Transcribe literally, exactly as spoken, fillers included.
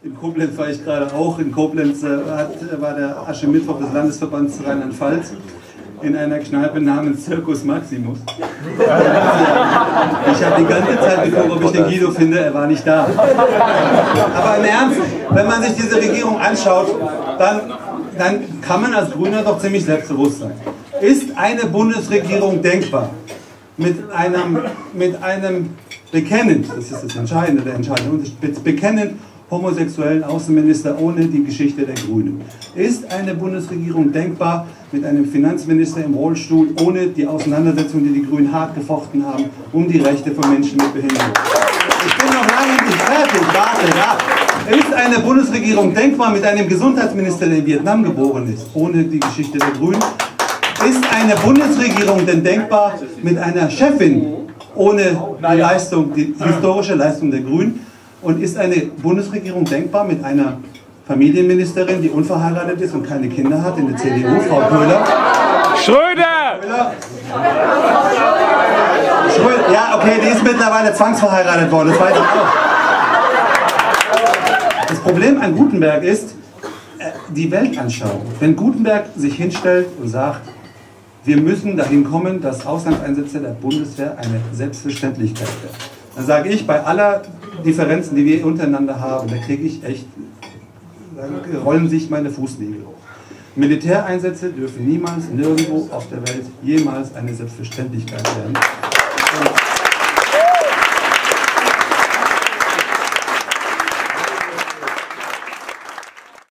In Koblenz war ich gerade auch. In Koblenz äh, hat, war der Aschermittwoch des Landesverbands Rheinland-Pfalz in einer Kneipe namens Circus Maximus. Ich habe die ganze Zeit geguckt, ob ich den Guido finde, er war nicht da. Aber im Ernst, wenn man sich diese Regierung anschaut, dann, dann kann man als Grüner doch ziemlich selbstbewusst sein. Ist eine Bundesregierung denkbar mit einem, mit einem bekennend, das ist das Entscheidende, der entscheidende Unterschied, bekennend homosexuellen Außenminister ohne die Geschichte der Grünen? Ist eine Bundesregierung denkbar mit einem Finanzminister im Rollstuhl ohne die Auseinandersetzung, die die Grünen hart gefochten haben, um die Rechte von Menschen mit Behinderung? Ich bin noch lange nicht fertig, warte, ja. Ist eine Bundesregierung denkbar mit einem Gesundheitsminister, der in Vietnam geboren ist, ohne die Geschichte der Grünen? Ist eine Bundesregierung denn denkbar mit einer Chefin ohne die Leistung, die historische Leistung der Grünen? Und ist eine Bundesregierung denkbar mit einer Familienministerin, die unverheiratet ist und keine Kinder hat, in der C D U, Frau Köhler? Schröder! Köhler? Schröder! Ja, okay, die ist mittlerweile zwangsverheiratet worden, das weiß ich auch. Das Problem an Gutenberg ist die Weltanschauung. Wenn Gutenberg sich hinstellt und sagt, wir müssen dahin kommen, dass Auslandseinsätze der Bundeswehr eine Selbstverständlichkeit werden, dann sage ich, bei aller Differenzen, die wir untereinander haben, da kriege ich echt, da rollen sich meine Fußnägel hoch. Militäreinsätze dürfen niemals, nirgendwo auf der Welt jemals eine Selbstverständlichkeit werden.